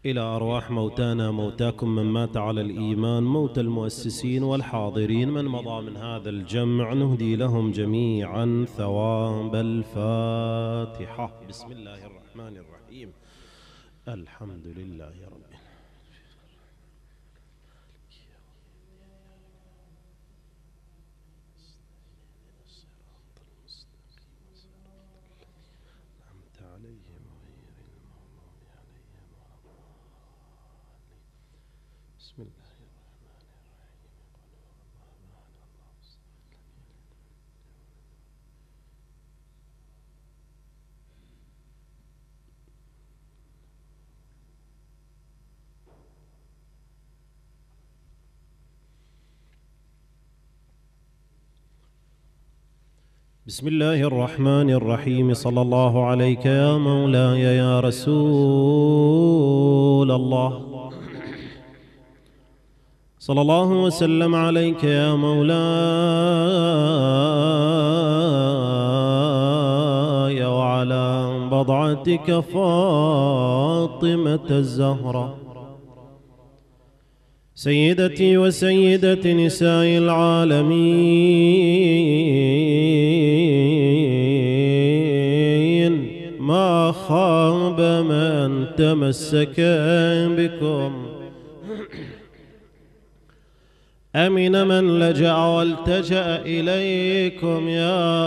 إلى أرواح موتانا موتاكم من مات على الإيمان، موتى المؤسسين والحاضرين من مضى من هذا الجمع، نهدي لهم جميعا ثواب الفاتحة. بسم الله الرحمن الرحيم. الحمد لله رب العالمين. بسم الله الرحمن بسم الله الرحمن الرحيم. صلى الله عليك يا مولاي يا رسول الله، صلى الله وسلم عليك يا مولاي وعلى بضعتك فاطمة الزهراء سيدتي وسيدة نساء العالمين. ما خاب من تمسك بكم، أمن من لجأ والتجأ إليكم يا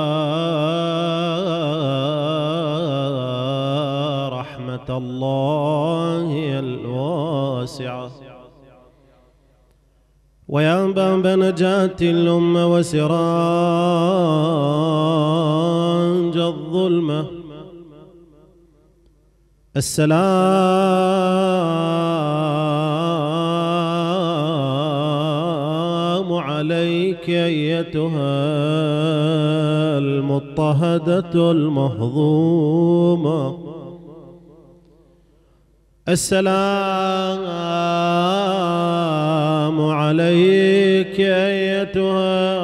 رحمة الله الواسعة، ويا باب نجاة الأمة وسراج الظلمة. السلام عليك أيتها المضطهدة المهضومة، السلام عليك أيتها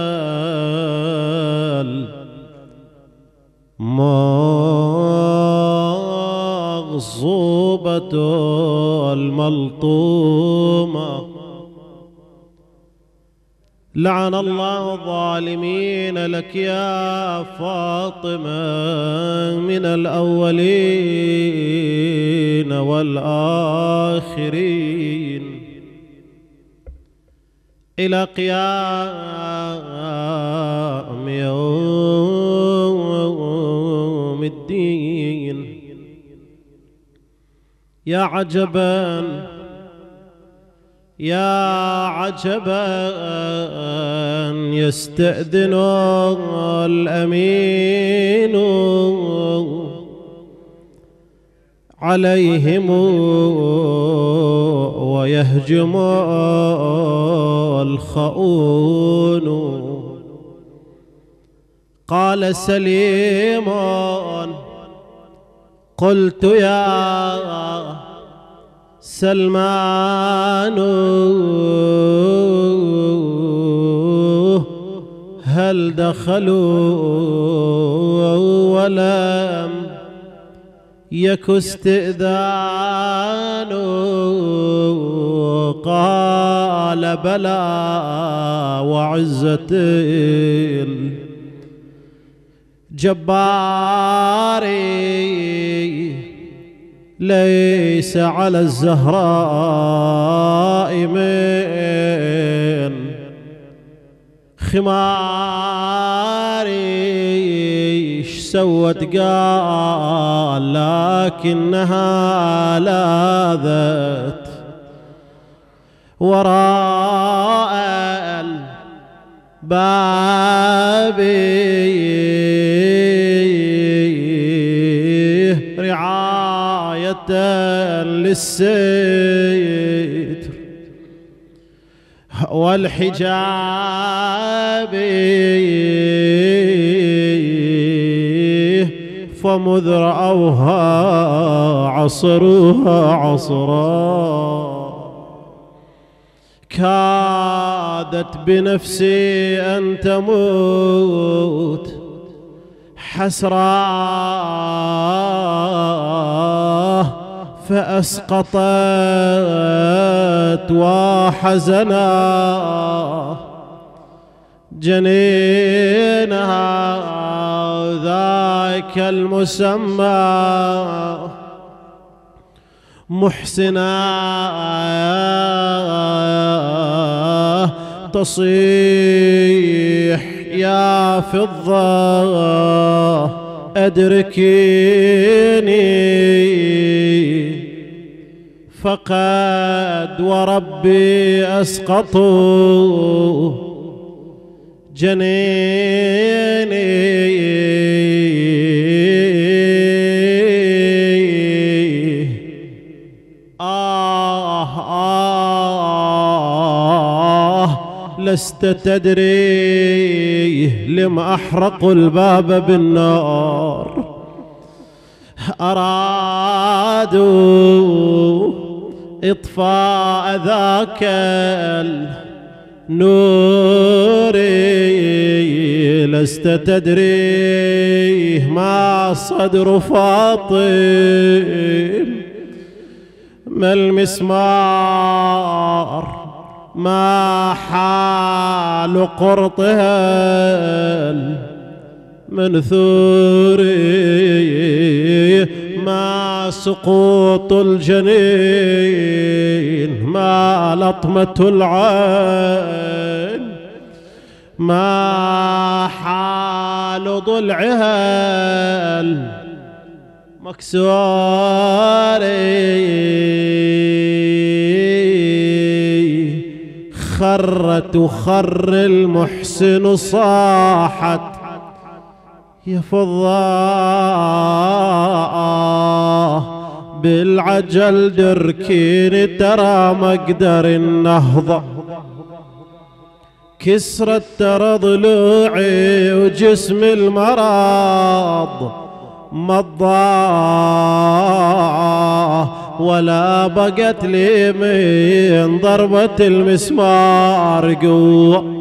المغصوبة الملطومة. لعن الله الظالمين لك يا فاطمة من الأولين والآخرين إلى قيام يوم الدين. يا عجبا يا عجبا يستأذن الأمين عليهم ويهجم الخؤون. قال سليم قلت يا سلمان هل دخلوا ولم يك استئذان؟ قال بلى وعزة الجبار ليس على الزهراء من خماري. ايش سوت؟ قال لكنها لاذت وراء الباب رعاية للستر والحجاب، فمذ رأوها عصروها عصرا. كادت بنفسي أن تموت حسراه فأسقطت وحزنا جنينها ذاك المسمى محسنا تصيح يا فضة أدركيني فقد وربي أسقطوا جنيني لست تدري لم أحرق الباب بالنار أرادوا إطفاء ذاك النور لست تدري ما صدر فاطم ما المسمار ما حال قرطها المنثور ما سقوط الجنين ما لطمة العين ما حال ضلعها المكسور خرت وخر المحسن صاحت يا فضاء بالعجل دركين ترى مقدر النهضة كسرت ترى ضلوعي وجسم المرض مضى ولا بقت لي من ضربة المسمار قوة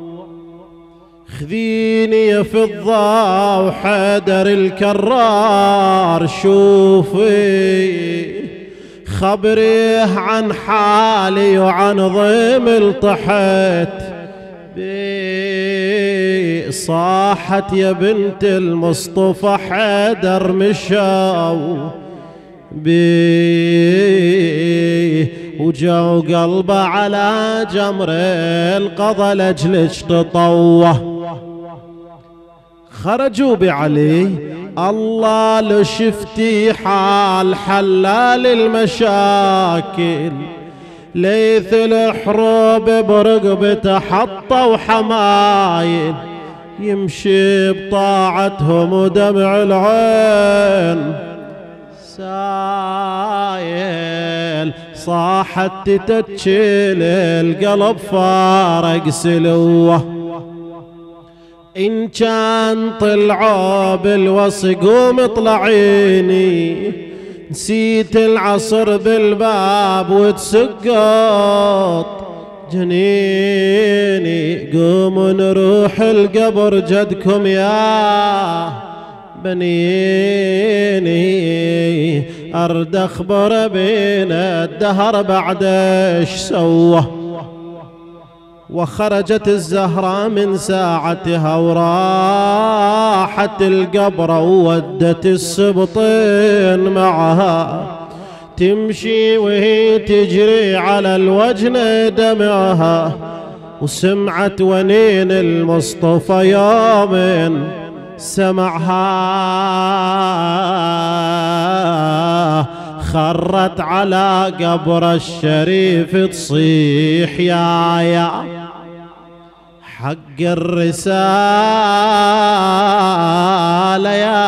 خذيني يا فضة وحدر الكرار شوفي خبريه عن حالي وعن ضيم الطحت صاحت يا بنت المصطفى حدر مشاو وجاو قلبه على جمر القضى لاجلك تطوه خرجوا بعلي الله لو شفتي حال حلال المشاكل ليث الحروب برقبته حطوا حمايل يمشي بطاعتهم ودمع العين سايل صاحت تتشيل القلب فارق سلوه إن كان طلعوا بالوصي قوم اطلعيني نسيت العصر بالباب وتسقط جنيني قوموا نروح القبر جدكم يا بنيني أرد أخبر بين الدهر بعد ايش سوه وخرجت الزهراء من ساعتها وراحت القبر وودت السبطين معها تمشي وهي تجري على الوجن دمعها وسمعت ونين المصطفى يوم سمعها خرت على قبر الشريف تصيح يا حق الرسالة يا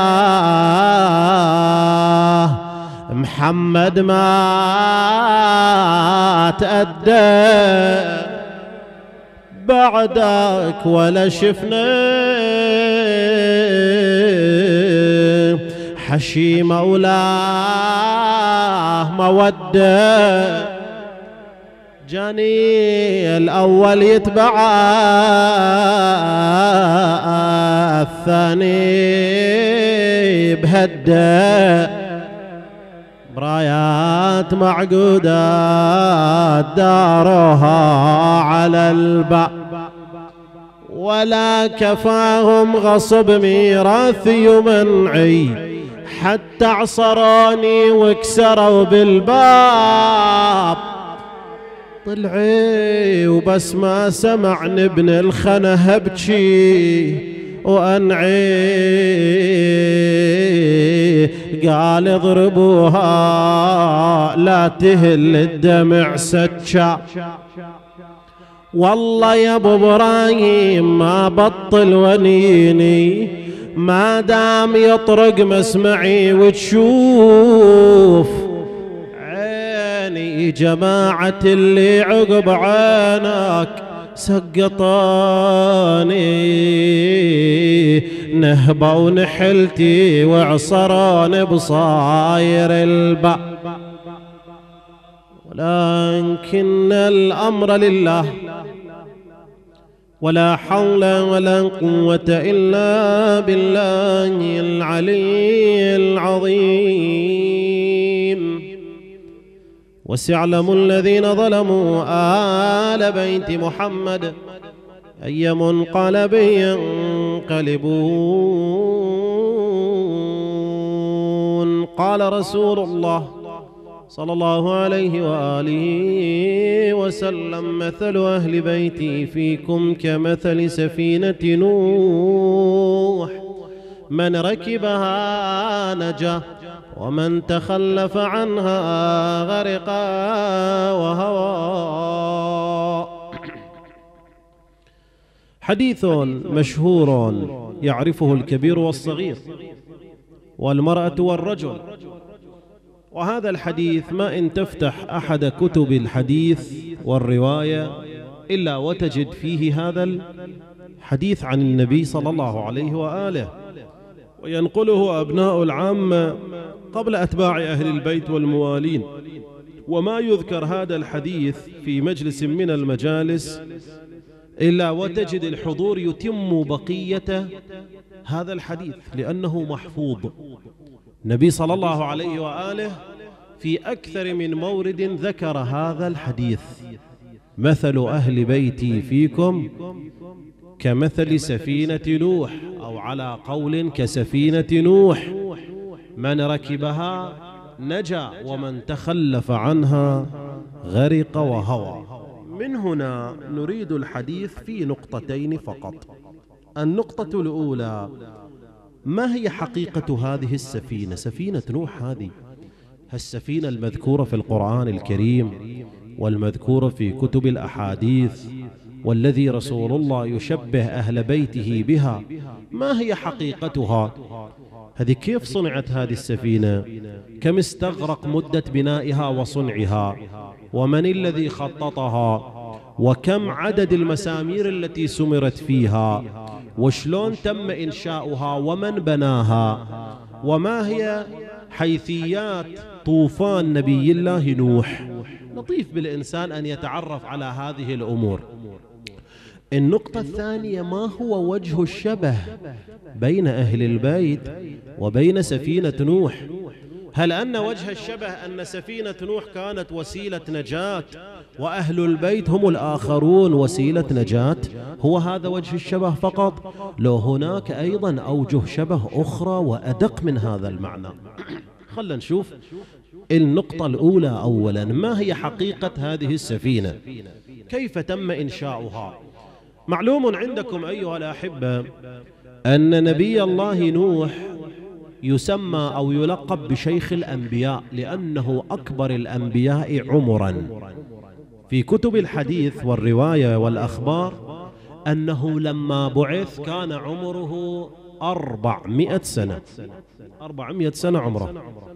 محمد ما تأدى بعدك ولا شفنا حشي مولاه مودة جاني الأول يتبع الثاني بهدة برايات معقودات داروها على الباب، ولا كفاهم غصب ميراثي ومنعي، حتى عصروني وكسروا بالباب. طلعي وبس ما سمعني ابن الخنه ابكي وانعي، قال اضربوها لا تهل الدمع سكا. والله يا ابو ابراهيم ما بطل ونيني، ما دام يطرق مسمعي وتشوف عيني جماعة اللي عقب عينك سقطاني، نهبوا نحلتي وعصرون بصاير الباب. ولكن الأمر لله، ولا حول ولا قوة إلا بالله العلي العظيم. وسيعلم الذين ظلموا آل بيت محمد أي منقلب ينقلبون. قال رسول الله صلى الله عليه وآله وسلم: مثل أهل بيتي فيكم كمثل سفينة نوح، من ركبها نجا ومن تخلف عنها غرق وهوى. حديث مشهور يعرفه الكبير والصغير والمرأة والرجل، وهذا الحديث ما إن تفتح أحد كتب الحديث والرواية إلا وتجد فيه هذا الحديث عن النبي صلى الله عليه وآله، وينقله أبناء العامة قبل أتباع أهل البيت والموالين. وما يذكر هذا الحديث في مجلس من المجالس إلا وتجد الحضور يتم بقية هذا الحديث لأنه محفوظ. النبي صلى الله عليه وآله في أكثر من مورد ذكر هذا الحديث: مثل أهل بيتي فيكم كمثل سفينة نوح، أو على قول كسفينة نوح، من ركبها نجا ومن تخلف عنها غرق وهوى. من هنا نريد الحديث في نقطتين فقط. النقطة الأولى: ما هي حقيقة هذه السفينة؟ سفينة نوح هذه السفينة المذكورة في القرآن الكريم والمذكورة في كتب الأحاديث، والذي رسول الله يشبه أهل بيته بها، ما هي حقيقتها؟ هذه كيف صنعت هذه السفينة؟ كم استغرق مدة بنائها وصنعها؟ ومن الذي خططها؟ وكم عدد المسامير التي سمرت فيها؟ وشلون تم إنشاؤها؟ ومن بناها؟ وما هي حيثيات طوفان نبي الله نوح؟ لطيف بالإنسان أن يتعرف على هذه الأمور. النقطة الثانية: ما هو وجه الشبه بين أهل البيت وبين سفينة نوح؟ هل أن وجه الشبه أن سفينة نوح كانت وسيلة نجاة وأهل البيت هم الآخرون وسيلة نجاة؟ هو هذا وجه الشبه فقط؟ لو هناك أيضا أوجه شبه أخرى وأدق من هذا المعنى. خلنا نشوف النقطة الأولى أولا: ما هي حقيقة هذه السفينة؟ كيف تم إنشاؤها؟ معلوم عندكم أيها الأحبة أن نبي الله نوح يسمى أو يلقب بشيخ الأنبياء لأنه أكبر الأنبياء عمرا. في كتب الحديث والرواية والأخبار أنه لما بعث كان عمره 400 سنة، 400 سنة عمره،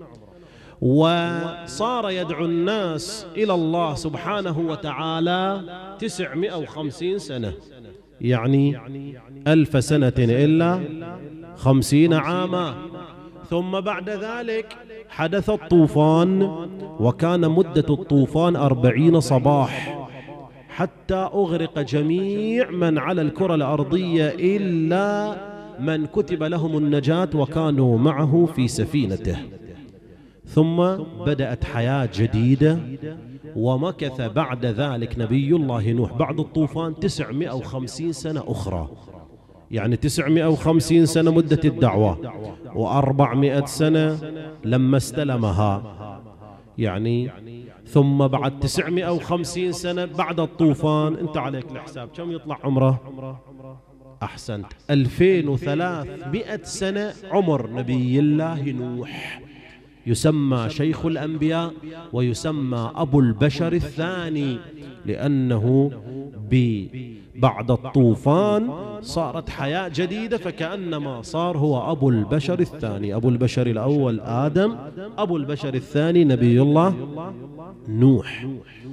وصار يدعو الناس إلى الله سبحانه وتعالى 950 سنة، يعني 1000 سنة إلا 50 عاما. ثم بعد ذلك حدث الطوفان، وكان مدة الطوفان 40 صباح حتى أغرق جميع من على الكرة الأرضية إلا من كتب لهم النجاة وكانوا معه في سفينته. ثم بدأت حياة جديدة، ومكث بعد ذلك نبي الله نوح بعد الطوفان 950 سنة أخرى. يعني 950 سنة مدة الدعوة، و400 سنة لما استلمها. يعني ثم بعد 950 سنة بعد الطوفان، انت عليك الحساب كم يطلع عمره؟ أحسنت، 2300 سنة عمر نبي الله نوح. يسمى شيخ الأنبياء ويسمى أبو البشر الثاني، لأنه بعد الطوفان صارت حياة جديدة، فكأنما صار هو أبو البشر الثاني. أبو البشر الأول آدم، أبو البشر الثاني نبي الله نوح.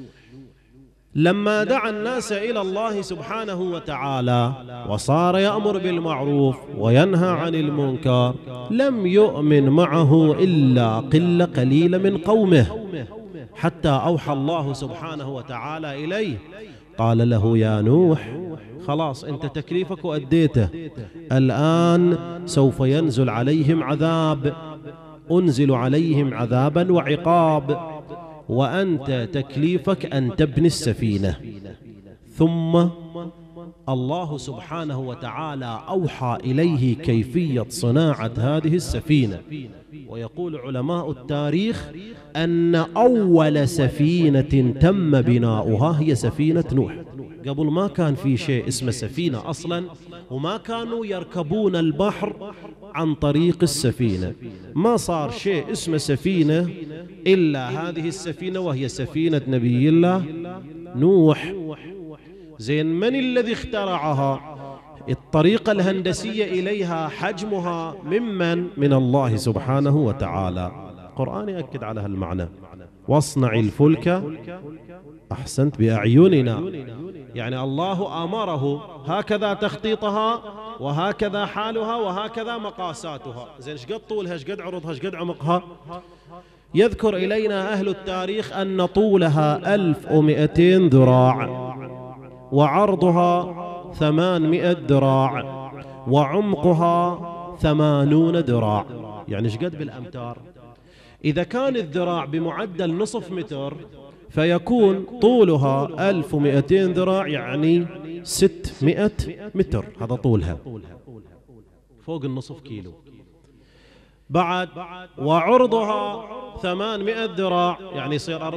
لما دعا الناس إلى الله سبحانه وتعالى وصار يأمر بالمعروف وينهى عن المنكر، لم يؤمن معه إلا قلة قليلة من قومه، حتى أوحى الله سبحانه وتعالى إليه قال له: يا نوح، خلاص أنت تكليفك وأديته، الآن سوف ينزل عليهم عذاب، أنزل عليهم عذابا وعقاب، وأنت تكليفك أن تبني السفينة. ثم الله سبحانه وتعالى أوحى إليه كيفية صناعة هذه السفينة. ويقول علماء التاريخ أن أول سفينة تم بناؤها هي سفينة نوح. قبل ما كان في شيء اسمه سفينة أصلا، وما كانوا يركبون البحر عن طريق السفينة. ما صار شيء اسمه سفينة إلا هذه السفينة، وهي سفينة نبي الله نوح. زين، من الذي اخترعها؟ الطريقة الهندسية إليها، حجمها، من الله سبحانه وتعالى. القرآن يأكد على هالمعنى: واصنع الفلك، أحسنت، بأعيننا. يعني الله أمره هكذا تخطيطها، وهكذا حالها، وهكذا مقاساتها. زين، ايش قد طولها، ايش قد عرضها، ايش قد عمقها؟ يذكر إلينا أهل التاريخ أن طولها 1200 ذراع، وعرضها 800 ذراع، وعمقها 80 ذراع. يعني ايش قد بالأمتار؟ إذا كان الذراع بمعدل نصف متر، فيكون طولها 1200 ذراع، يعني 600 متر. هذا طولها، فوق النصف كيلو. بعد وعرضها 800 ذراع، يعني يصير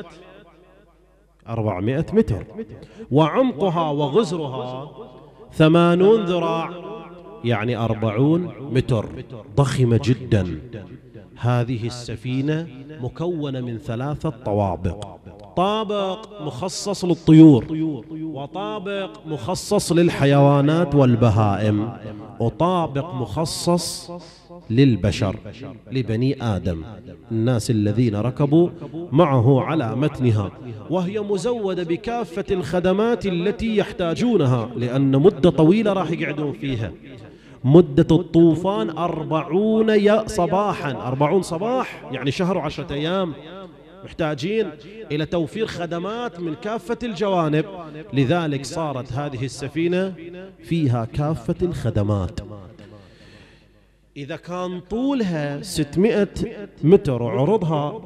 400 متر. وعمقها وغزرها 80 ذراع، يعني 40 متر. ضخمة جدا. هذه السفينة مكونة من 3 طوابق: طابق مخصص للطيور، وطابق مخصص للحيوانات والبهائم، وطابق مخصص للبشر، لبني آدم، الناس الذين ركبوا معه على متنها. وهي مزودة بكافة الخدمات التي يحتاجونها، لأن مدة طويلة راح يقعدون فيها. مدة الطوفان 40 صباحا، 40 صباح، يعني شهر و10 أيام. محتاجين إلى توفير خدمات من كافة الجوانب، لذلك صارت هذه السفينة فيها كافة الخدمات. إذا كان طولها 600 متر وعرضها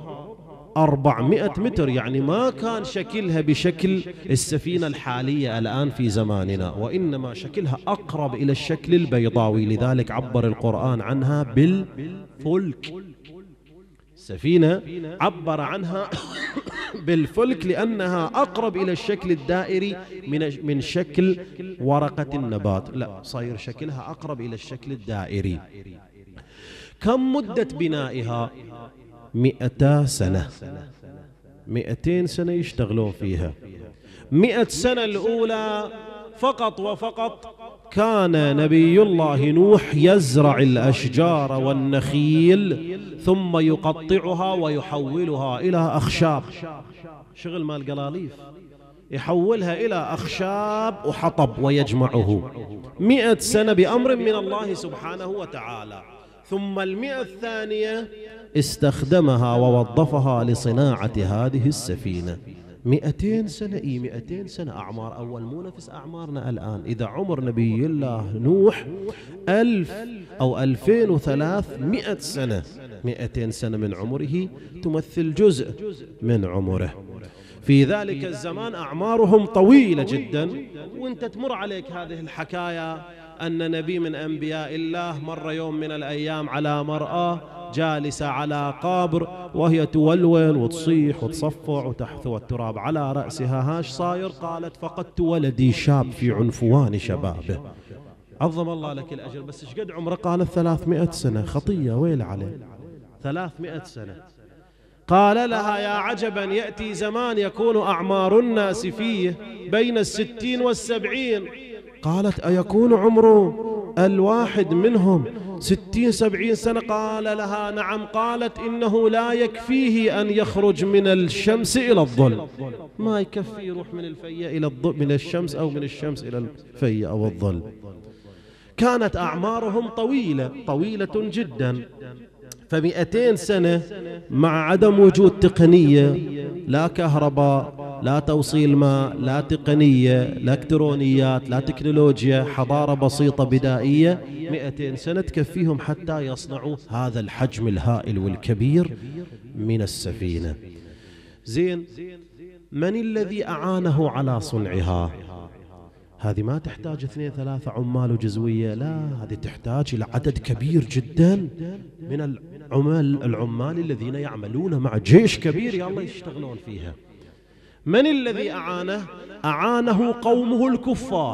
400 متر، يعني ما كان شكلها بشكل السفينة الحالية الآن في زماننا، وإنما شكلها أقرب إلى الشكل البيضاوي، لذلك عبر القرآن عنها بالفلك. السفينة عبر عنها بالفلك لأنها أقرب إلى الشكل الدائري من شكل ورقة النبات. لا، صاير شكلها أقرب إلى الشكل الدائري. كم مدة بنائها؟ 200 سنة. 200 سنة يشتغلون فيها. 100 سنة الأولى فقط وفقط كان نبي الله نوح يزرع الأشجار والنخيل، ثم يقطعها ويحولها إلى أخشاب. شغل مال قلاليف، يحولها إلى أخشاب وحطب ويجمعه. 100 سنة بأمر من الله سبحانه وتعالى. ثم 100 الثانية استخدمها ووظفها لصناعة هذه السفينة. 200 سنة. 200 سنة أعمار أول مو نفس أعمارنا الآن. إذا عمر نبي الله نوح أو 2300 سنة. 200 سنة من عمره تمثل جزء من عمره. في ذلك الزمان أعمارهم طويلة جدا. وانت تمر عليك هذه الحكاية أن نبي من أنبياء الله مر يوم من الأيام على مرأة جالسة على قبر وهي تولول وتصيح وتصفع وتحثو التراب على رأسها. هاش صاير؟ قالت فقدت ولدي شاب في عنفوان شبابه. عظم الله لك الأجر. بس ايش قد عمره؟ قالت 300 سنة. خطية ويل عليه، 300 سنة. قال لها يا عجبا، يأتي زمان يكون أعمار الناس فيه بين 60 و70. قالت أيكون عمر الواحد منهم 60 70 سنة؟ قال لها نعم. قالت إنه لا يكفيه أن يخرج من الشمس إلى الظل. ما يكفي يروح من الفية إلى الظل، من الشمس أو من الشمس إلى الفية أو الظل. كانت أعمارهم طويلة جدا. ف200 سنة مع عدم وجود تقنية، لا كهرباء، لا توصيل ماء، لا تقنية، لا إلكترونيات، لا تكنولوجيا، حضارة بسيطة بدائية. 200 سنة تكفيهم حتى يصنعوا هذا الحجم الهائل والكبير من السفينة. زين، من الذي أعانه على صنعها؟ هذه ما تحتاج 2 3 عمال وجزوية، لا، هذه تحتاج إلى عدد كبير جدا من العمال الذين يعملون مع جيش كبير يلا يشتغلون فيها. من الذي أعانه؟ أعانه قومه الكفار.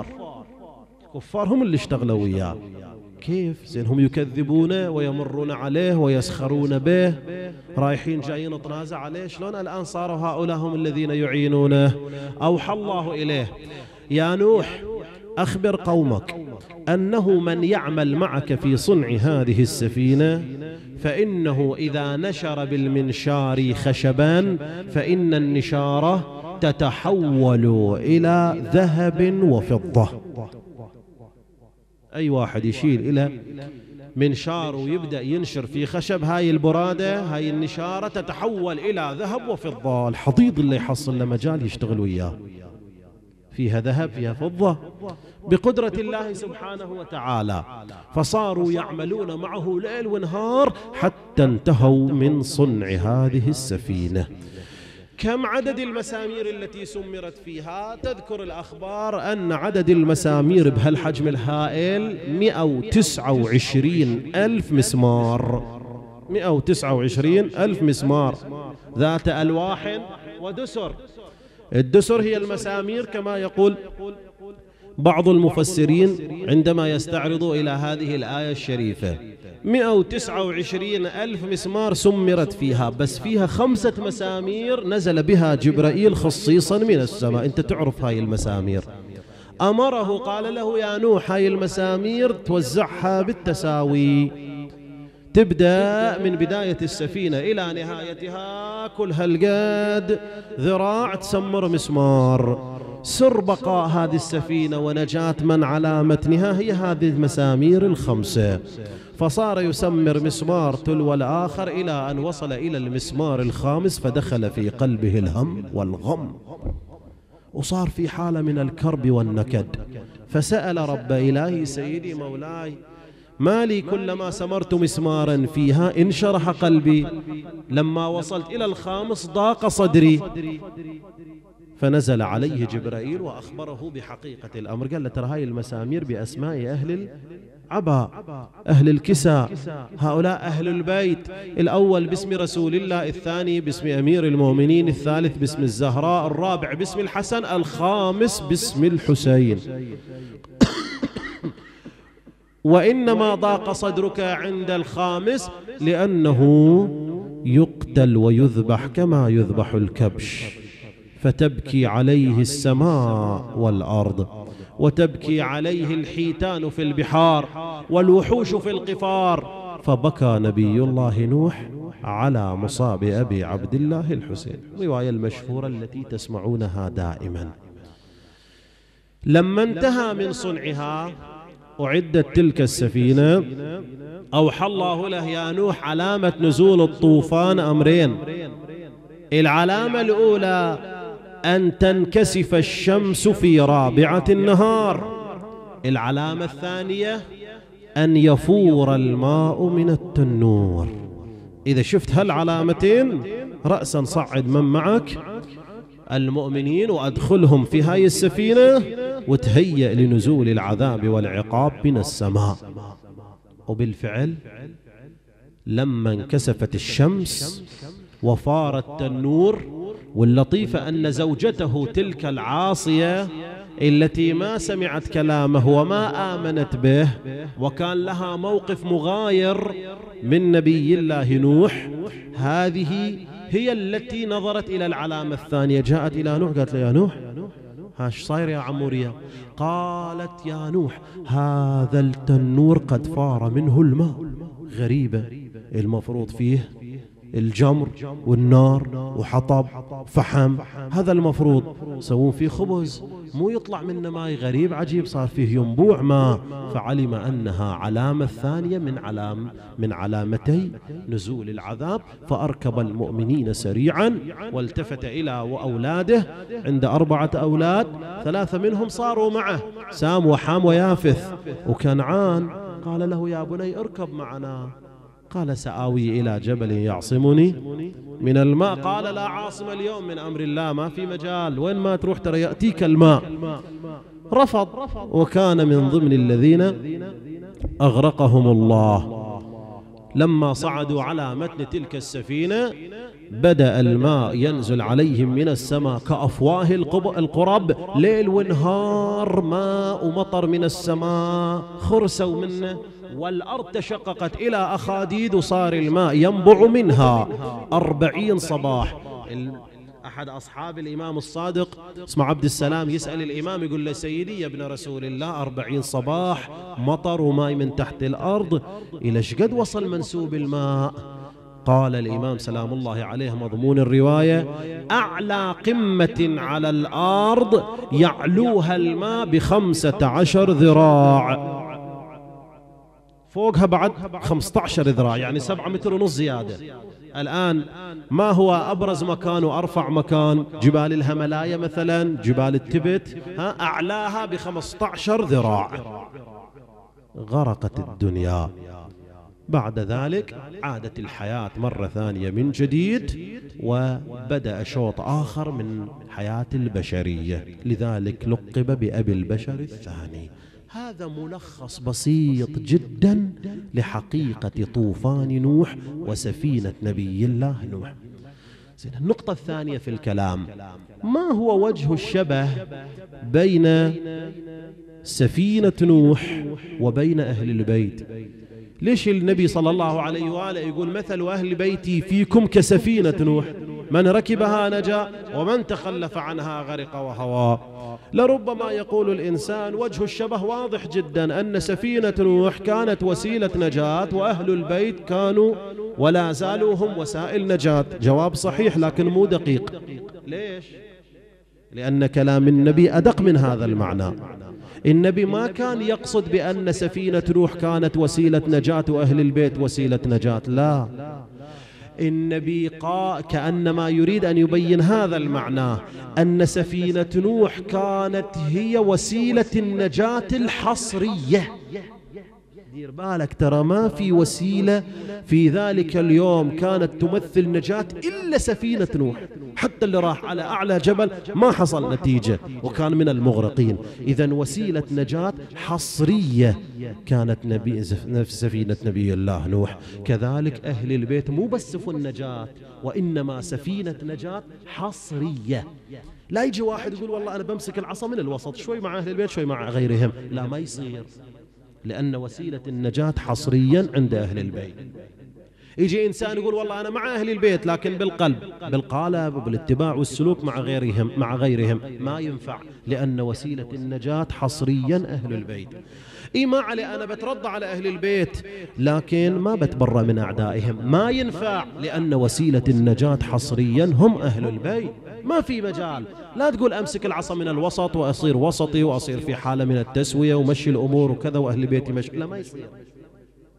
الكفار هم اللي اشتغلوا وياه. كيف؟ زين، هم يكذبونه ويمرون عليه ويسخرون به، رايحين جايين طنازة عليه. شلون الآن صاروا هؤلاء هم الذين يعينونه؟ أوحى الله إليه يا نوح أخبر قومك أنه من يعمل معك في صنع هذه السفينة فإنه إذا نشر بالمنشار خشبا فإن النشارة تتحول إلى ذهب وفضة. أي واحد يشيل إلى منشار ويبدأ ينشر في خشب، هاي البرادة، هاي النشارة تتحول إلى ذهب وفضة. الحضيض اللي يحصل له مجال يشتغل وياه، فيها ذهب فيها فضة بقدرة الله سبحانه وتعالى. فصاروا يعملون معه ليل ونهار حتى انتهوا من صنع هذه السفينة. كم عدد المسامير التي سمرت فيها؟ تذكر الأخبار أن عدد المسامير بهالحجم الهائل 129 ألف مسمار. 129 ألف مسمار ذات ألواح ودسر. الدسر هي المسامير كما يقول بعض المفسرين عندما يستعرضوا إلى هذه الآية الشريفة. 129 ألف مسمار سمرت فيها، بس فيها 5 مسامير نزل بها جبرائيل خصيصا من السماء. أنت تعرف هاي المسامير. أمره قال له يا نوح هاي المسامير توزعها بالتساوي، تبدأ من بداية السفينة إلى نهايتها كل هالقد ذراع تسمر مسمار. سر بقاء هذه السفينة ونجاة من على متنها هي هذه المسامير ال5. فصار يسمر مسمار تلو الآخر إلى أن وصل إلى المسمار ال5 فدخل في قلبه الهم والغم وصار في حالة من الكرب والنكد. فسأل رب إلهي سيدي مولاي ما لي كلما سمرت مسمارا فيها انشرح قلبي، لما وصلت إلى ال5 ضاق صدري. فنزل عليه جبرائيل وأخبره بحقيقة الأمر. قال له ترى هاي المسامير بأسماء أهل العباء، أهل الكساء، هؤلاء أهل البيت. الأول باسم رسول الله، الثاني باسم أمير المؤمنين، الثالث باسم الزهراء، الرابع باسم الحسن، الخامس باسم الحسين. وإنما ضاق صدرك عند ال5 لأنه يقتل ويذبح كما يذبح الكبش، فتبكي عليه السماء والأرض، وتبكي عليه الحيتان في البحار والوحوش في القفار. فبكى نبي الله نوح على مصاب أبي عبد الله الحسين. رواية المشهورة التي تسمعونها دائما. لما انتهى من صنعها أعدت تلك السفينة، أوحى الله له يا نوح علامة نزول الطوفان أمرين. العلامة الأولى أن تنكسف الشمس في رابعة النهار. العلامة الثانية أن يفور الماء من التنور. إذا شفت هالعلامتين رأسا صعد من معك المؤمنين وأدخلهم في هاي السفينة وتهيأ لنزول العذاب والعقاب من السماء. وبالفعل لما انكسفت الشمس وفار التنور، واللطيفة أن زوجته تلك العاصية التي ما سمعت كلامه وما آمنت به وكان لها موقف مغاير من نبي الله نوح، هذه هي التي نظرت إلى العلامة الثانية. جاءت إلى نوح قالت له: يا نوح، هاش صاير يا عمورية؟ قالت: يا نوح، هذا التنور قد فار منه الماء. غريبة، المفروض فيه الجمر والنار وحطب فحم، هذا المفروض يسوون فيه خبز، مو يطلع منه ماء. غريب عجيب، صار فيه ينبوع ماء. فعلم أنها علامة ثانية من علامتي نزول العذاب. فأركب المؤمنين سريعا والتفت إلى أولاده، عند 4 أولاد، 3 منهم صاروا معه، سام وحام ويافث وكنعان. قال له: يا بني اركب معنا. قال: سآوي إلى جبل يعصمني من الماء. قال: لا عاصم اليوم من أمر الله، ما في مجال، وين ما تروح ترى يأتيك الماء. رفض، وكان من ضمن الذين أغرقهم الله. لما صعدوا على متن تلك السفينة بدأ الماء ينزل عليهم من السماء كأفواه القرب، ليل ونهار ماء ومطر من السماء، خرسوا منه، والأرض تشققت إلى أخاديد وصار الماء ينبع منها 40 صباح. أحد أصحاب الإمام الصادق اسمه عبد السلام يسأل الإمام يقول له: سيدي يا ابن رسول الله، 40 صباح مطر وماء من تحت الأرض، إلى شقد وصل منسوب الماء؟ قال الإمام سلام الله عليه مضمون الرواية: أعلى قمة على الأرض يعلوها الماء ب15 ذراع، فوقها بعد 15 ذراع، يعني 7 متر ونص زيادة. الآن ما هو أبرز مكان وأرفع مكان؟ جبال الهملايا مثلا، جبال التبت، أعلاها ب15 ذراع. غرقت الدنيا. بعد ذلك عادت الحياة مرة ثانية من جديد، وبدأ شوط آخر من حياة البشرية، لذلك لقب بأبي البشر الثاني. هذا ملخص بسيط جدا لحقيقة طوفان نوح وسفينة نبي الله نوح. النقطة الثانية في الكلام: ما هو وجه الشبه بين سفينة نوح وبين أهل البيت؟ ليش النبي صلى الله عليه وآله يقول: مثل أهل بيتي فيكم كسفينة نوح، من ركبها نجا ومن تخلف عنها غرق وهوى؟ لربما يقول الإنسان وجه الشبه واضح جدا، أن سفينة نوح كانت وسيلة نجاة، وأهل البيت كانوا ولا زالوا هم وسائل نجاة. جواب صحيح لكن مو دقيق. ليش؟ لأن كلام النبي أدق من هذا المعنى. النبي ما كان يقصد بأن سفينة نوح كانت وسيلة نجاة وأهل البيت وسيلة نجاة، لا. النبي كأنما يريد أن يبين هذا المعنى، أن سفينة نوح كانت هي وسيلة النجاة الحصرية. دير بالك، ترى ما في وسيلة في ذلك اليوم كانت تمثل نجاة إلا سفينة نوح. حتى اللي راح على أعلى جبل ما حصل نتيجة وكان من المغرقين. إذن وسيلة نجاة حصرية كانت سفينة نبي الله نوح. كذلك أهل البيت مو بس سفن نجاة، وإنما سفينة نجاة حصرية. لا يجي واحد يقول: والله أنا بمسك العصا من الوسط، شوي مع أهل البيت شوي مع غيرهم. لا، ما يصير، لأن وسيلة النجاة حصريا عند أهل البيت. يجي إنسان يقول: والله أنا مع أهل البيت لكن بالقلب، بالقالب وبالاتباع والسلوك مع غيرهم، ما ينفع، لأن وسيلة النجاة حصريا أهل البيت. ما علي أنا بترضى على أهل البيت لكن ما بتبرأ من أعدائهم، ما ينفع، لأن وسيلة النجاة حصريا هم أهل البيت. ما في مجال. لا تقول أمسك العصا من الوسط وأصير وسطي وأصير في حالة من التسوية ومشي الأمور وكذا وأهل بيتي مشي، لا، ما يصير.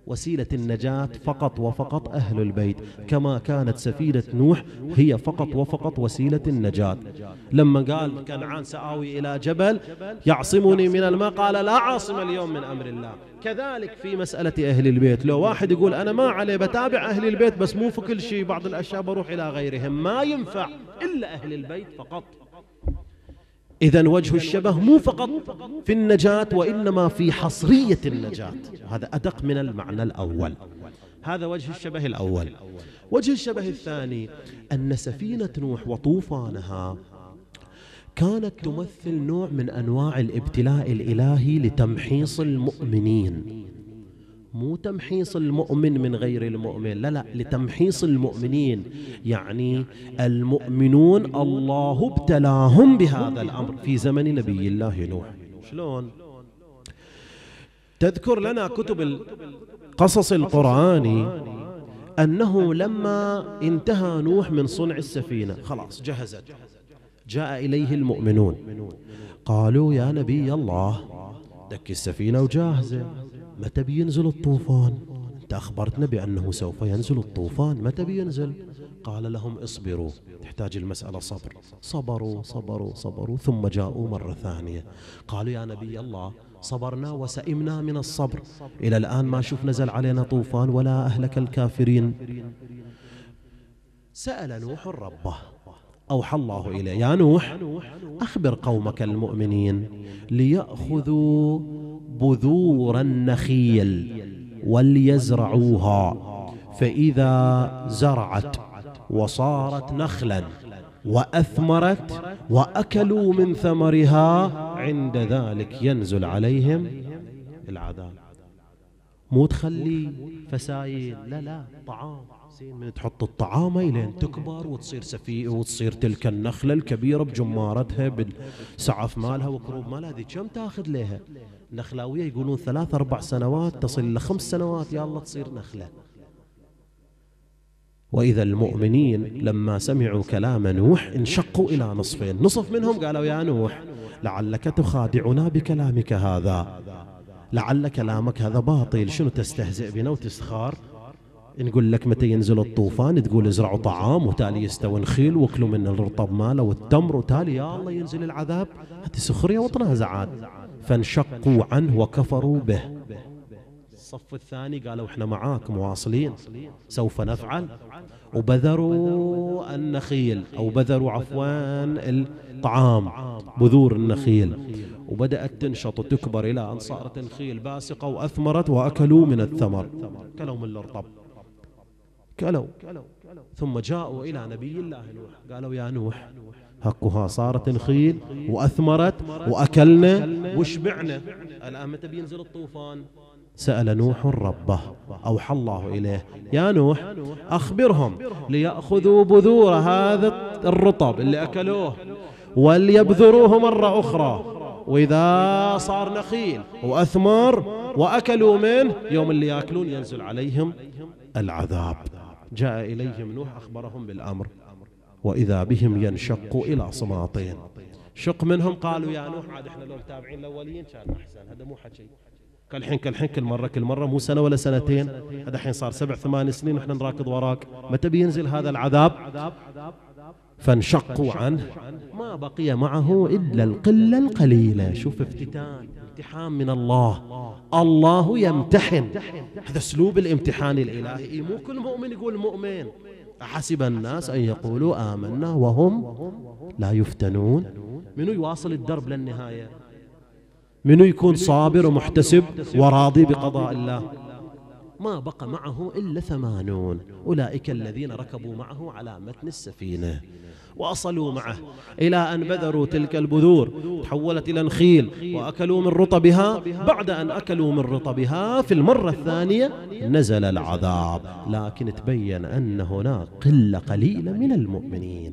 وسيلة النجاة فقط وفقط أهل البيت، كما كانت سفينة نوح هي فقط وفقط وسيلة النجاة. لما قال كنعان سآوي إلى جبل يعصمني من الماء، قال لا عاصم اليوم من أمر الله. كذلك في مسألة أهل البيت، لو واحد يقول أنا ما عليه بتابع أهل البيت بس مو في كل شيء، بعض الأشياء بروح إلى غيرهم، ما ينفع إلا أهل البيت فقط. إذن وجه الشبه مو فقط في النجاة وإنما في حصرية النجاة، هذا أدق من المعنى الأول. هذا وجه الشبه الأول. وجه الشبه الثاني أن سفينة نوح وطوفانها كانت تمثل نوع من أنواع الابتلاء الإلهي لتمحيص المؤمنين، مو تمحيص المؤمن من غير المؤمن، لا، لتمحيص المؤمنين. يعني المؤمنون الله ابتلاهم بهذا الأمر في زمن نبي الله نوح. شلون؟ تذكر لنا كتب القصص القرآني أنه لما انتهى نوح من صنع السفينة خلاص جهزت، جاء إليه المؤمنون قالوا يا نبي الله دك السفينة وجاهزة، متى بينزل الطوفان؟ أنت أخبرتنا بأنه سوف ينزل الطوفان، متى بينزل؟ قال لهم اصبروا، تحتاج المسألة صبر. صبروا صبروا صبروا ثم جاءوا مرة ثانية قالوا يا نبي الله صبرنا وسئمنا من الصبر، إلى الآن ما شوف نزل علينا طوفان ولا أهلك الكافرين. سأل نوح ربه، أوحى الله إليه يا نوح أخبر قومك المؤمنين ليأخذوا بذور النخيل وليزرعوها، فإذا زرعت وصارت نخلا وأثمرت وأكلوا من ثمرها عند ذلك ينزل عليهم العذاب. مو تخلي فسايل، لا، طعام. من تحط الطعام لين تكبر وتصير سفيئة وتصير تلك النخلة الكبيرة بجمارتها بالسعف مالها وكروب مالها، هذه كم تاخذ لها؟ نخلاوية يقولون 3-4 سنوات، تصل إلى 5 سنوات يا الله تصير نخلة. وإذا المؤمنين لما سمعوا كلام نوح انشقوا إلى نصفين، نصف منهم قالوا يا نوح لعلك تخادعنا بكلامك هذا، لعل كلامك هذا باطل، شنو تستهزئ بنا وتسخار؟ نقول لك متى ينزل الطوفان تقول ازرعوا طعام وتالي يستوي نخيل واكلوا من الرطب ماله والتمر وتالي يا الله ينزل العذاب، هذه سخرية وتنازعات. فانشقوا عنه وكفروا به. الصف الثاني قالوا احنا معاك مواصلين سوف نفعل، وبذروا النخيل أو بذروا عفوا الطعام بذور النخيل، وبدأت تنشط وتكبر إلى أن صارت النخيل باسقة وأثمرت وأكلوا من الثمر، كلوا من الرطب كلوا. ثم جاءوا إلى نبي الله نوح قالوا يا نوح هكها صارت نخيل وأثمرت وأكلنا وشبعنا، الآن متى بينزل الطوفان؟ سأل نوح ربه، أوحى الله إليه يا نوح أخبرهم ليأخذوا بذور هذا الرطب اللي أكلوه وليبذروه مرة أخرى، وإذا صار نخيل وأثمر وأكلوا منه يوم اللي يأكلون ينزل عليهم العذاب. جاء إليهم نوح أخبرهم بالأمر، وإذا بهم ينشقوا إلى صماطين. شق منهم قالوا يا نوح عاد احنا لو متابعين الأولين كان أحسن، هذا مو حكي كالحين كل مرة مو سنة ولا سنتين، هذا الحين صار 7-8 سنين ونحن نراكض وراك، متى بينزل هذا العذاب؟ فانشقوا عنه، ما بقي معه إلا القلة القليلة. شوف امتحان من الله، الله يمتحن، هذا اسلوب الامتحان الإلهي. مو كل مؤمن يقول مؤمن، أحسب الناس أن يقولوا آمنا وهم لا يفتنون. منو يواصل الدرب للنهاية؟ منو يكون صابر ومحتسب وراضي بقضاء الله؟ ما بقى معه إلا 80، أولئك الذين ركبوا معه على متن السفينة وأصلوا معه إلى أن بذروا تلك البذور تحولت إلى نخيل وأكلوا من رطبها. بعد أن أكلوا من رطبها في المرة الثانية نزل العذاب، لكن تبين أن هناك قلة قليلة من المؤمنين.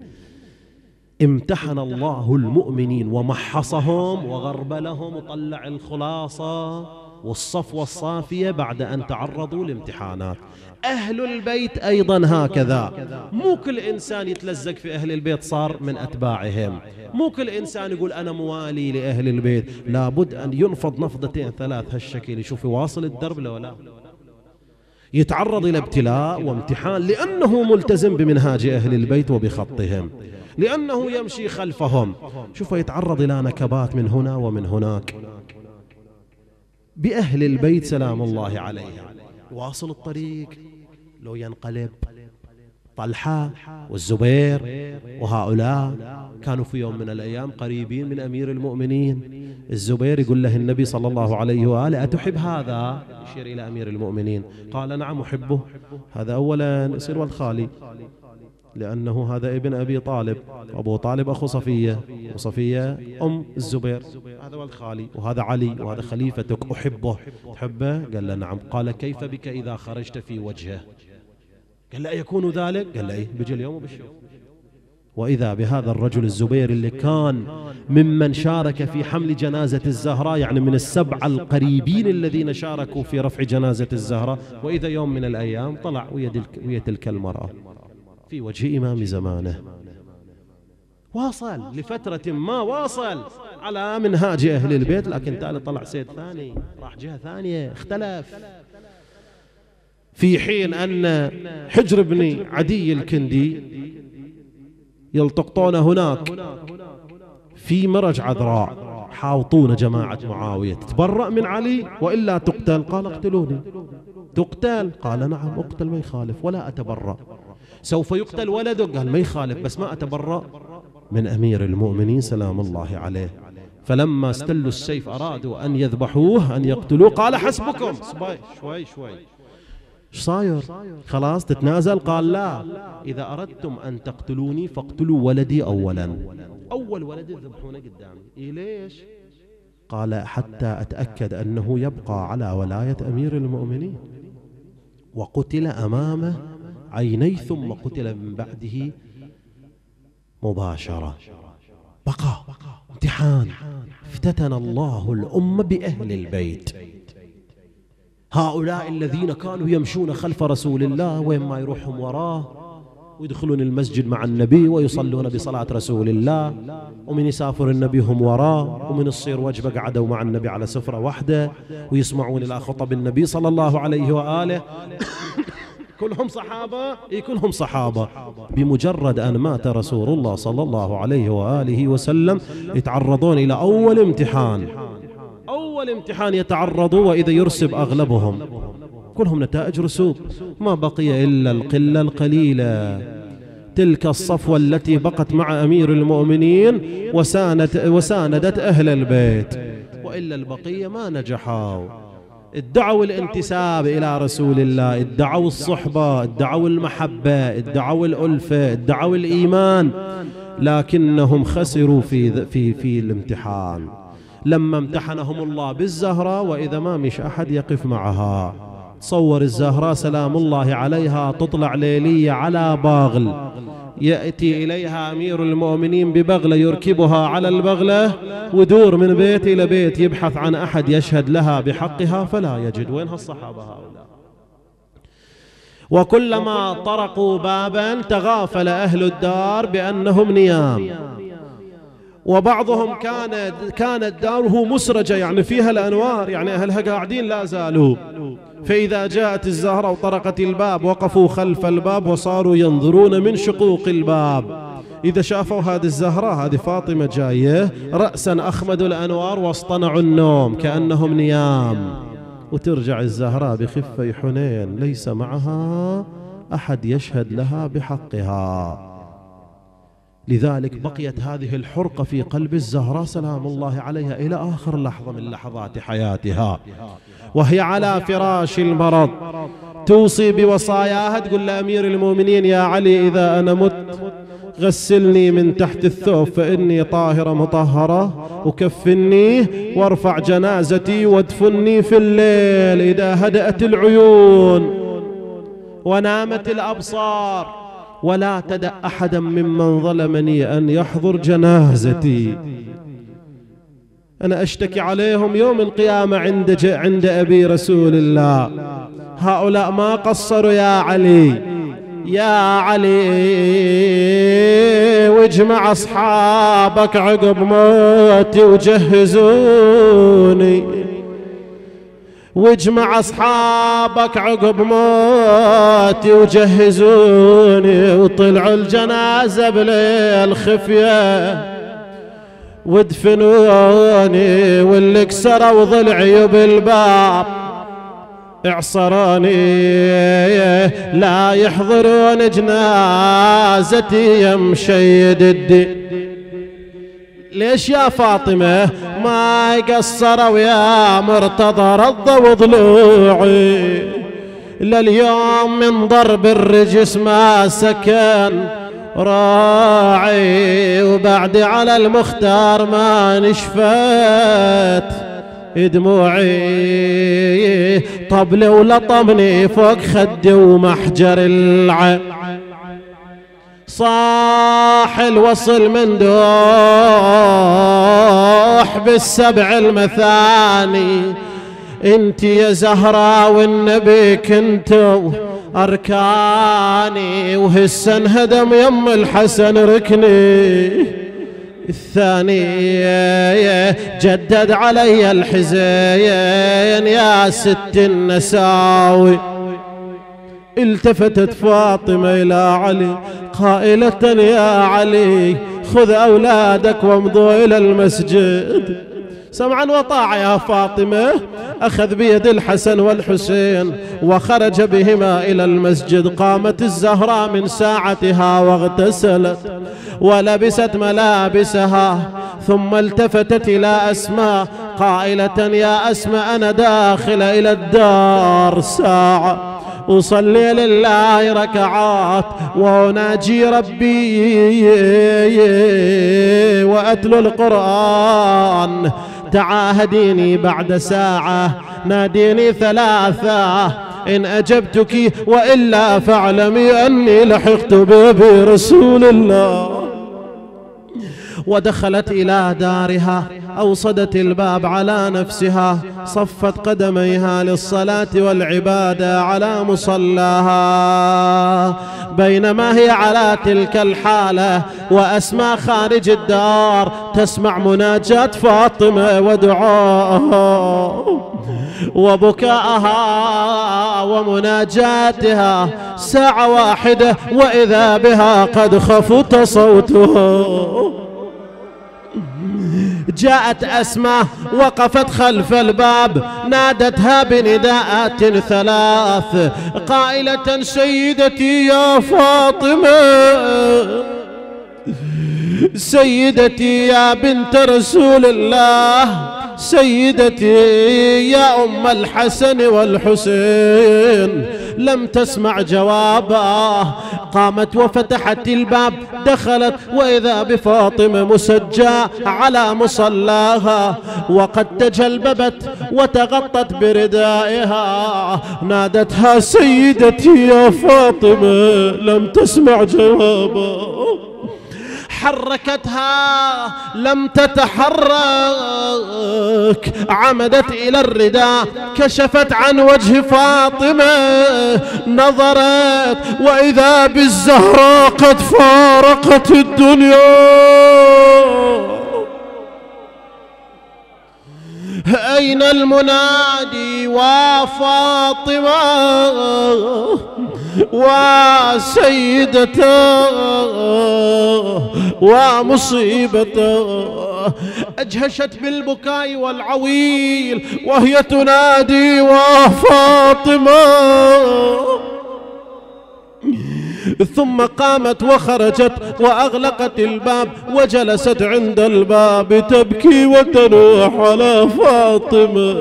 امتحن الله المؤمنين ومحصهم وغربلهم وطلع الخلاصة والصفوة الصافية بعد أن تعرضوا لامتحانات. أهل البيت أيضا هكذا، مو كل إنسان يتلزق في أهل البيت صار من أتباعهم، مو كل إنسان يقول أنا موالي لأهل البيت، لابد أن ينفض نفضتين 3 هالشكل. يشوف يواصل الدرب لو لا. يتعرض إلى ابتلاء وامتحان لأنه ملتزم بمنهاج أهل البيت وبخطهم، لأنه يمشي خلفهم. شوف يتعرض إلى نكبات من هنا ومن هناك. بأهل البيت سلام الله عليهم واصل الطريق، لو ينقلب طلحة والزبير وهؤلاء كانوا في يوم من الأيام قريبين من أمير المؤمنين. الزبير يقول له النبي صلى الله عليه وآله: أتحب هذا؟ يشير إلى أمير المؤمنين. قال: نعم أحبه. هذا أولا يصير والخالي، لأنه هذا ابن أبي طالب، أبو طالب أخو صفية، وصفية أم الزبير، هذا والخالي، وهذا علي وهذا خليفتك، أحبه. تحبه؟ قال له: نعم. قال: كيف بك إذا خرجت في وجهه؟ قال: لا يكون ذلك؟ قال: له: بيجي اليوم وبالشوف. وإذا بهذا الرجل الزبير اللي كان ممن شارك في حمل جنازة الزهراء، يعني من السبعة القريبين الذين شاركوا في رفع جنازة الزهراء، وإذا يوم من الأيام طلع ويا تلك المرأة في وجه إمام زمانه. واصل لفترة ما، واصل على منهاج أهل البيت، لكن تالي طلع سيد ثاني، راح جهة ثانية، اختلف. في حين أن حجر بن عدي الكندي يلتقطون هناك في مرج عذراء، حاوطون جماعة معاوية: تتبرأ من علي وإلا تقتل. قال: اقتلوني. تقتل؟ قال: نعم أقتل، ما يخالف، ولا أتبرأ. سوف يقتل ولده؟ قال: ما يخالف، بس ما أتبرأ من أمير المؤمنين سلام الله عليه. فلما استلوا السيف أرادوا أن يذبحوه، أن يقتلوه، قال: حسبكم. شوي ايش صاير؟ خلاص تتنازل؟ قال: لا، إذا أردتم أن تقتلوني فاقتلوا ولدي أولا، أول ولد يذبحونه قدامي. ليش؟ قال: حتى أتأكد أنه يبقى على ولاية أمير المؤمنين. وقتل أمامه عيني، ثم قتل من بعده مباشرة. بقى امتحان. افتتن الله الأمة بأهل البيت، هؤلاء الذين كانوا يمشون خلف رسول الله، وين ما يروحهم وراه، ويدخلون المسجد مع النبي ويصلون بصلاة رسول الله، ومن يسافر النبي هم وراه، ومن الصير وجبة قعدوا مع النبي على سفرة واحدة ويسمعون إلى خطب النبي صلى الله عليه وآله. كلهم صحابة، كلهم صحابة. بمجرد أن مات رسول الله صلى الله عليه وآله وسلم يتعرضون إلى أول امتحان، أول امتحان يتعرضوا، وإذا يرسب أغلبهم، كلهم نتائج رسوب، ما بقي إلا القلة القليلة، تلك الصفوة التي بقت مع أمير المؤمنين وساندت أهل البيت، وإلا البقية ما نجحوا. ادعوا الانتساب إلى رسول الله، ادعوا الصحبة، ادعوا المحبة، ادعوا الألفة، ادعوا الإيمان، لكنهم خسروا في الامتحان. لما امتحنهم الله بالزهراء، وإذا ما مش أحد يقف معها. تصور الزهراء سلام الله عليها تطلع ليلية على باغل، يأتي إليها أمير المؤمنين ببغلة يركبها على البغلة ودور من بيت إلى بيت يبحث عن أحد يشهد لها بحقها فلا يجد. وين هالصحابة هؤلاء؟ وكلما طرقوا بابا تغافل أهل الدار بأنهم نيام، وبعضهم كانت داره مسرجة، يعني فيها الأنوار، يعني أهلها قاعدين لا زالوا. فإذا جاءت الزهرة وطرقت الباب وقفوا خلف الباب وصاروا ينظرون من شقوق الباب. إذا شافوا هذه الزهرة، هذه فاطمة جاية، رأسا أخمدوا الأنوار واصطنعوا النوم كأنهم نيام، وترجع الزهراء بخفة حنين ليس معها أحد يشهد لها بحقها. لذلك بقيت هذه الحرقة في قلب الزهراء سلام الله عليها إلى آخر لحظة من لحظات حياتها، وهي على فراش المرض توصي بوصاياها، تقول لأمير المؤمنين: يا علي، إذا أنا مت غسلني من تحت الثوب فإني طاهرة مطهرة، وكفني وارفع جنازتي وادفني في الليل إذا هدأت العيون ونامت الأبصار، ولا تدع أحدا ممن ظلمني أن يحضر جنازتي. أنا أشتكي عليهم يوم القيامة عند أبي رسول الله. هؤلاء ما قصروا يا علي، يا علي، واجمع أصحابك عقب موتي وجهزوني، واجمع أصحابك عقب موتي وجهزوني، وطلعوا الجنازة بليل خفية ودفنوني، واللي كسروا ضلعي بالباب اعصروني، لا يحضرون جنازتي يا مشيد الدين. ليش يا فاطمة ما قصروا يا مرتضى رضوا ضلوعي؟ لليوم من ضرب الرجس ما سكن راعي، وبعد على المختار ما نشفت دموعي، طبل ولطمني فوق خدي ومحجر العين، صاح الوصل مندوح بالسبع المثاني، انت يا زهراء والنبي كنتو اركاني، وهسه انهدم يم الحسن ركني الثاني، جدد علي الحزين يا ست النساوي. التفتت فاطمة إلى علي قائلة يا علي خذ أولادك وامضوا إلى المسجد. سمعا وطاعة يا فاطمة، أخذ بيد الحسن والحسين وخرج بهما إلى المسجد. قامت الزهراء من ساعتها واغتسلت ولبست ملابسها، ثم التفتت إلى أسماء قائلة يا أسماء أنا داخلة إلى الدار ساعة أصلي لله ركعات وأناجي ربي وأتلو القرآن، تعاهديني بعد ساعة ناديني ثلاثة إن أجبتك وإلا فاعلمي أني لحقت بأبي رسول الله. ودخلت إلى دارها، أوصدت الباب على نفسها، صفت قدميها للصلاة والعبادة على مصلاها. بينما هي على تلك الحالة وأسماء خارج الدار تسمع مناجاة فاطمة ودعاءها وبكاءها ومناجاتها. ساعة واحدة وإذا بها قد خفت صوتها. جاءت أسماء وقفت خلف الباب، نادتها بنداءات ثلاث قائلة سيدتي يا فاطمة، سيدتي يا بنت رسول الله، سيدتي يا أم الحسن والحسين. لم تسمع جوابه، قامت وفتحت الباب، دخلت وإذا بفاطمة مسجاة على مصلاها وقد تجلببت وتغطت بردائها. نادتها سيدتي يا فاطمة، لم تسمع جوابه. حركتها لم تتحرك، عمدت إلى الرداء، كشفت عن وجه فاطمة، نظرت وإذا بالزهراء قد فارقت الدنيا. أين المنادي وفاطمة وسيدته ومصيبته؟ أجهشت بالبكاء والعويل وهي تنادي وفاطمة. ثم قامت وخرجت وأغلقت الباب وجلست عند الباب تبكي وتنوح على فاطمة.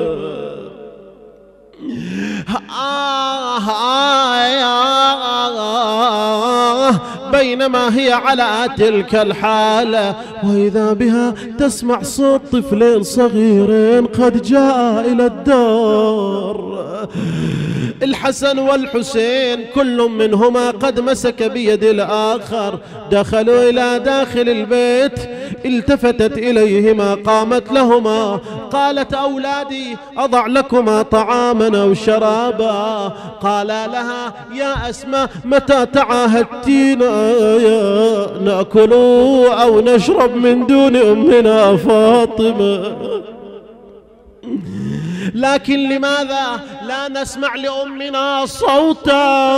بينما هي على تلك الحالة وإذا بها تسمع صوت طفلين صغيرين قد جاء إلى الدار. الحسن والحسين كل منهما قد مسك بيد الآخر، دخلوا إلى داخل البيت. التفتت إليهما، قامت لهما، قالت أولادي أضع لكما طعاما أو شرابا. قالا لها يا أسماء متى تعاهدتينا نأكل أو نشرب من دون أمنا فاطمة؟ لكن لماذا لا نسمع لأمنا صوتا؟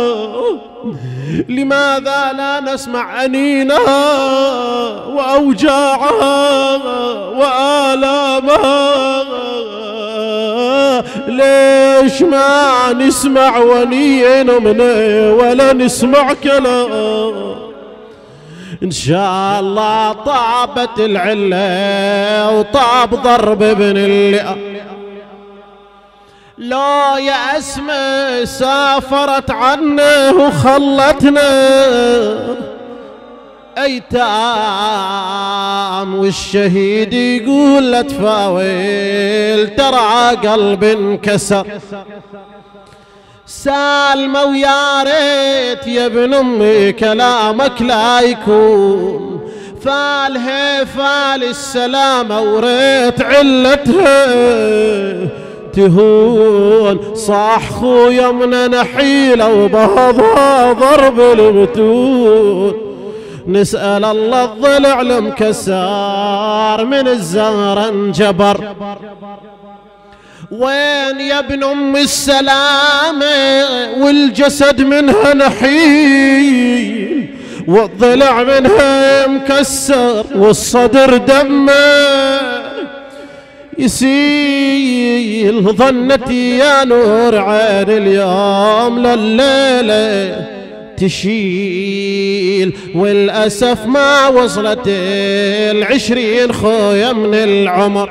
لماذا لا نسمع أنينها وأوجاعها وآلامها؟ ليش ما نسمع ونين منه ولا نسمع كلام؟ إن شاء الله طابت العلة وطاب ضرب ابن اللئام. لا يا أسماء سافرت عنه وخلتنا أيتام، والشهيد يقول لا تفاول ترى قلب انكسر. سالمة ويا ريت يا ابن أمي كلامك لا يكون فالها فال السلامة، وريت علتها تهون. صاح خويا من نحيلة وبهضها ضرب المتون. نسأل الله الضلع المكسار من الزهر انجبر. وين يا ابن ام السلامة والجسد منها نحيل والضلع منها مكسر والصدر دمه يسيل. ظنتي يا نور عين اليوم لليلة تشيل، والأسف ما وصلت 20 خويا من العمر.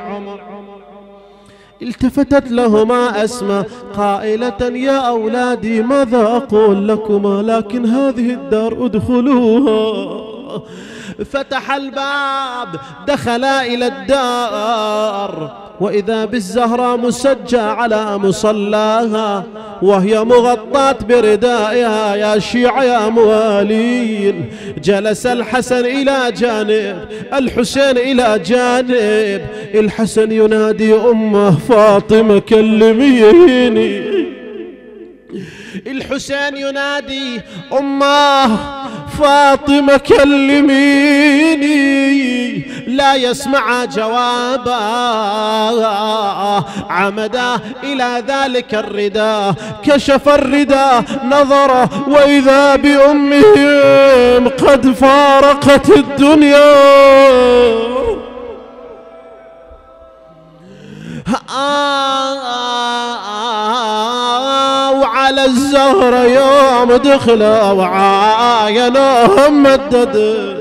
التفتت لهما أسماء قائلة يا أولادي ماذا أقول لكما، لكن هذه الدار ادخلوها. فتح الباب دخلا إلى الدار، وإذا بالزهراء مسجى على مصلاها وهي مغطاة بردائها. يا شيعة يا موالين، جلس الحسن إلى جانب الحسين إلى جانب. الحسن ينادي أمه فاطمة كلميني. الحسين ينادي أمه فاطمة كلميني، لا يسمع جوابا. عمدا إلى ذلك الرداء، كشف الرداء نظر وإذا بأمهم قد فارقت الدنيا. وعلى الزهر يوم دخلوا وعاينوهم مدد.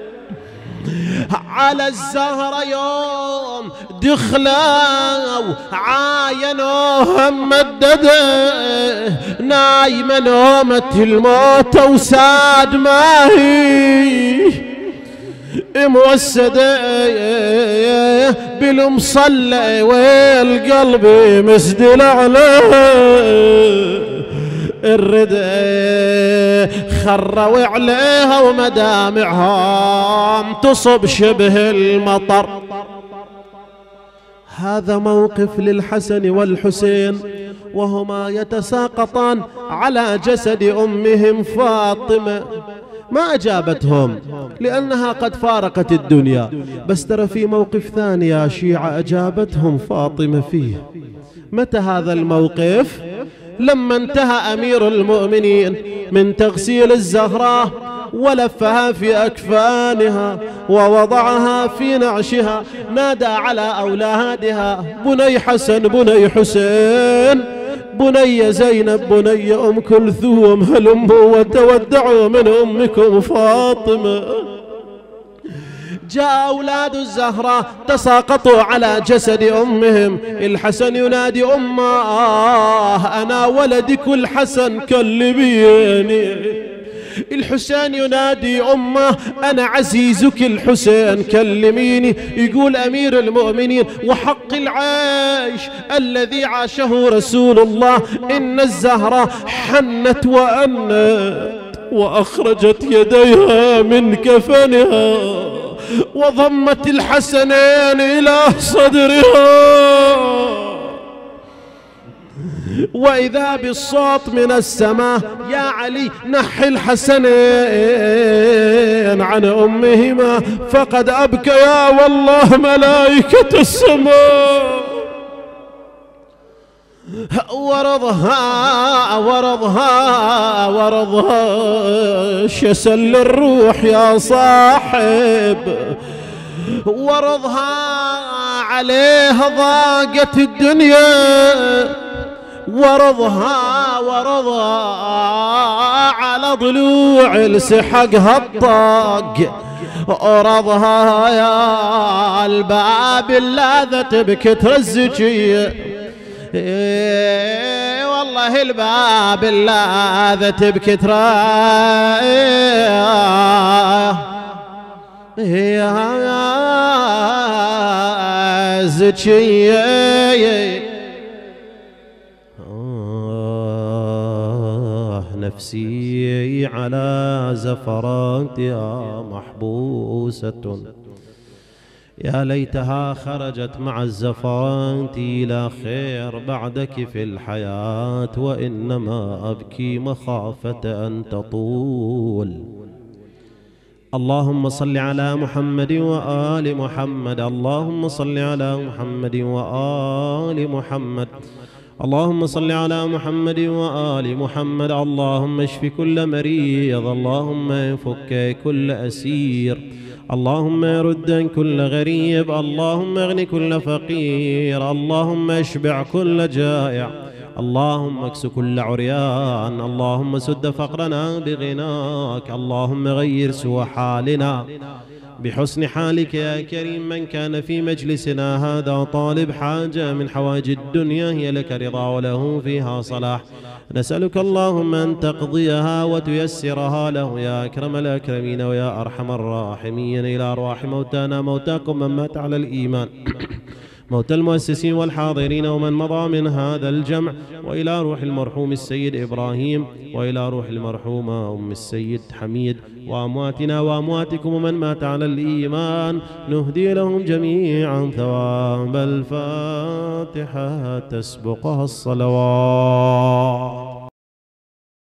على الزهر يوم دخلوا عاينوهم مدد. نايمة نومة الموت وساد ما هي موسدة بالمصلى والقلب مسدل عليه. الردى خروا عليها ومدامعهم تصب شبه المطر. هذا موقف للحسن والحسين وهما يتساقطان على جسد أمهم فاطمة. ما أجابتهم لأنها قد فارقت الدنيا، بس ترى في موقف ثاني يا شيعة أجابتهم فاطمة فيه. متى هذا الموقف؟ لما انتهى أمير المؤمنين من تغسيل الزهراء ولفها في أكفانها ووضعها في نعشها، نادى على أولادها بني حسن بني حسين بني زينب بني أم كلثوم هلموا وتودعوا من أمكم فاطمة. جاء أولاد الزهراء تساقطوا على جسد أمهم. الحسن ينادي أمه أنا ولدك الحسن كلميني. الحسين ينادي أمه أنا عزيزك الحسين كلميني. يقول أمير المؤمنين وحق العيش الذي عاشه رسول الله إن الزهراء حنت وأنت وأخرجت يديها من كفنها وضمت الحسنين إلى صدرها، وإذا بالصوت من السماء يا علي نحي الحسنين عن أمهما فقد أبكيا والله ملائكة السماء. ورضها شسل الروح يا صاحب، ورضها عليه ضاقت الدنيا، ورضها على ضلوع السحقها الطاق، ورضها يا الباب اللاذت بكتر الزكية، والله الباب اللاذت بكتر زكية. نفسي على زفراتها محبوسة، يا ليتها خرجت مع الزفرات إلى خير بعدك في الحياة، وإنما أبكي مخافة أن تطول. اللهم صل على محمد وآل محمد، اللهم صل على محمد وآل محمد، اللهم صل على محمد وآل محمد. اللهم اشف كل مريض، اللهم فك كل أسير، اللهم رد كل غريب، اللهم اغن كل فقير، اللهم اشبع كل جائع، اللهم اكس كل عريان، اللهم سد فقرنا بغناك، اللهم غير سوء حالنا بحسن حالك يا كريم. من كان في مجلسنا هذا طالب حاجة من حوائج الدنيا هي لك رضا وله فيها صلاح، نسألك اللهم أن تقضيها وتيسرها له يا أكرم الأكرمين ويا أرحم الراحمين. إلى أرواح موتانا موتاكم من مات على الإيمان، موتى المؤسسين والحاضرين ومن مضى من هذا الجمع، وإلى روح المرحوم السيد إبراهيم، وإلى روح المرحومة أم السيد حميد، وأمواتنا وأمواتكم ومن مات على الإيمان، نهدي لهم جميعا ثواب الفاتحة تسبقها الصلوات.